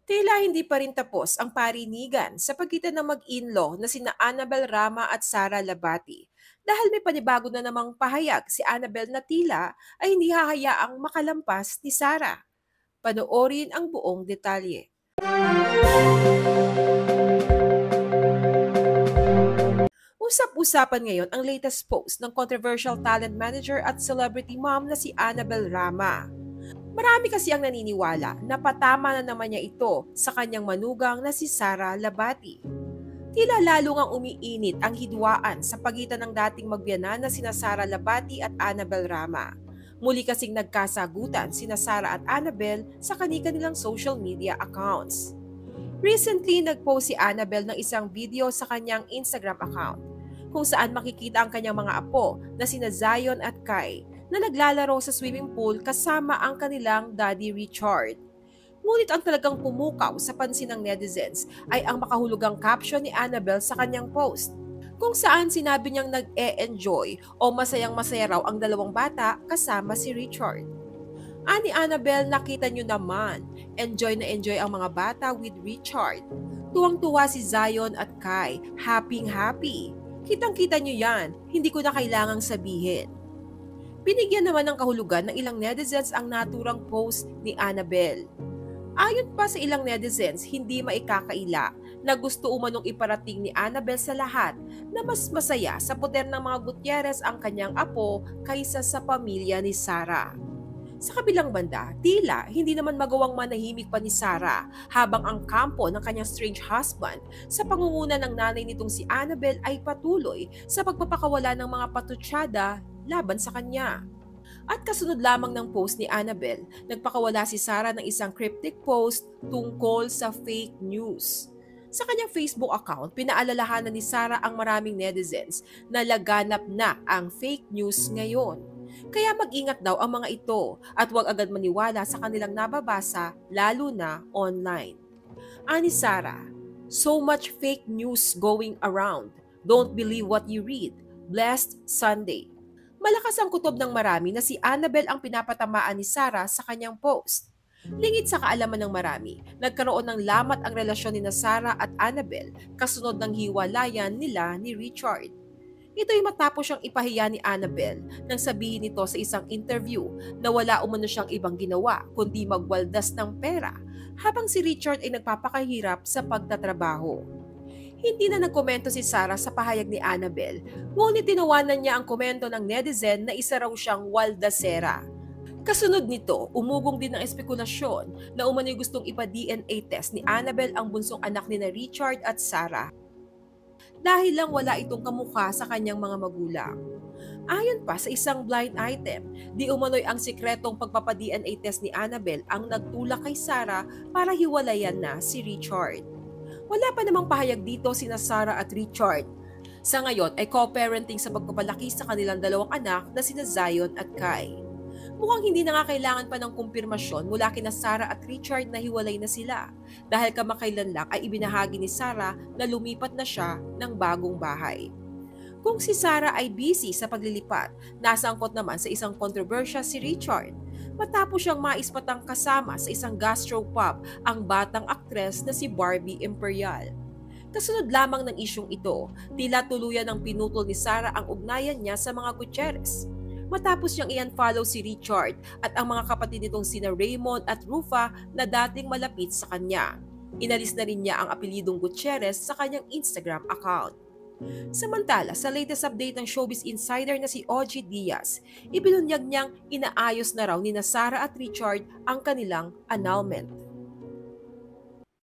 Tila hindi pa rin tapos ang parinigan sa pagitan ng mag-in-law na sina Annabel Rama at Sara Labati dahil may panibago na namang pahayag si Annabel na tila ay hindi hahayaang makalampas ni Sara. Panoorin ang buong detalye. Usap-usapan ngayon ang latest post ng controversial talent manager at celebrity mom na si Annabel Rama. Marami kasi ang naniniwala na patama na naman niya ito sa kanyang manugang na si Sara Labati. Tila lalo ngang umiinit ang hidwaan sa pagitan ng dating magbiyanan na sina Sara Labati at Annabel Rama. Muli kasing nagkasagutan sina Sara at Annabel sa kanilang social media accounts. Recently, nag-post si Annabel ng isang video sa kanyang Instagram account kung saan makikita ang kanyang mga apo na sina Zion at Kai na naglalaro sa swimming pool kasama ang kanilang daddy Richard. Ngunit ang talagang pumukaw sa pansin ng netizens ay ang makahulugang caption ni Annabel sa kanyang post, kung saan sinabi niyang nag-e-enjoy o masayang-masaya raw ang dalawang bata kasama si Richard. Ani Annabel, nakita niyo naman, enjoy na enjoy ang mga bata with Richard. Tuwang-tuwa si Zion at Kai, happy-happy. Kitang-kita niyo yan, hindi ko na kailangang sabihin. Binigyan naman ng kahulugan ng ilang netizens ang naturang post ni Annabel. Ayon pa sa ilang netizens, hindi maikakaila na gusto umanong iparating ni Annabel sa lahat na mas masaya sa poder ng mga Gutierrez ang kanyang apo kaysa sa pamilya ni Sara. Sa kabilang banda, tila hindi naman magawang manahimik pa ni Sara habang ang kampo ng kanyang strange husband sa pangunguna ng nanay nitong si Annabel ay patuloy sa pagpapakawala ng mga patutsada laban sa kanya. At kasunod lamang ng post ni Annabel, nagpakawala si Sara ng isang cryptic post tungkol sa fake news. Sa kanyang Facebook account, pinaalalahanan ni Sara ang maraming netizens na laganap na ang fake news ngayon. Kaya mag-ingat daw ang mga ito at huwag agad maniwala sa kanilang nababasa, lalo na online. Ani Sara, so much fake news going around. Don't believe what you read. Blessed Sunday. Malakas ang kutob ng marami na si Annabel ang pinapatamaan ni Sara sa kanyang post. Lingid sa kaalaman ng marami, nagkaroon ng lamat ang relasyon ni Sara at Annabel kasunod ng hiwalayan nila ni Richard. Ito'y matapos siyang ipahiya ni Annabel nang sabihin nito sa isang interview na wala umano siyang ibang ginawa kundi magwaldas ng pera habang si Richard ay nagpapakahirap sa pagtatrabaho. Hindi na nagkomento si Sara sa pahayag ni Annabel, ngunit tinawanan niya ang komento ng netizen na isa raw siyang waldasera. Kasunod nito, umugong din ang espekulasyon na umano'y gustong ipa-DNA test ni Annabel ang bunsong anak ni Richard at Sara dahil lang wala itong kamukha sa kanyang mga magulang. Ayon pa sa isang blind item, di umano'y ang sikretong pagpapa-DNA test ni Annabel ang nagtulak kay Sara para hiwalayan na si Richard. Wala pa namang pahayag dito sina Sara at Richard. Sa ngayon ay co-parenting sa pagpapalaki sa kanilang dalawang anak na sina Zion at Kai. Mukhang hindi na nga kailangan pa ng kumpirmasyon mula kina Sara at Richard na hiwalay na sila dahil kamakailan lang ay ibinahagi ni Sara na lumipat na siya ng bagong bahay. Kung si Sara ay busy sa paglilipat, nasangkot naman sa isang kontrobersya si Richard matapos siyang maispatang kasama sa isang gastropub ang batang aktres na si Barbie Imperial. Kasunod lamang ng isyong ito, tila tuluyan ng pinutol ni Sara ang ugnayan niya sa mga Gutierrez. Matapos niyang i-unfollow si Richard at ang mga kapatid nitong sina Raymond at Rufa na dating malapit sa kanya. Inalis na rin niya ang apelidong Gutierrez sa kanyang Instagram account. Samantala, sa latest update ng showbiz insider na si OG Diaz, ibinunyag niyang inaayos na raw ni Sara at Richard ang kanilang annulment.